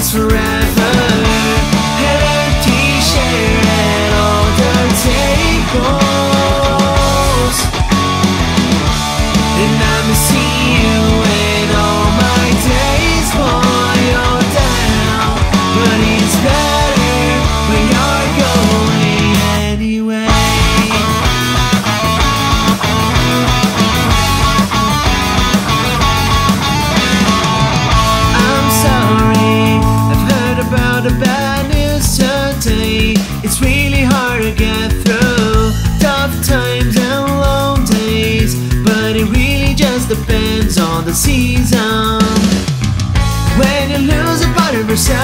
is forever. Empty share at all the tables, and I miss you in all my days. Boy, you're down, but it's better when you're going anyway. The bad news today, it's really hard to get through tough times and long days, but it really just depends on the season. When you lose a part of yourself,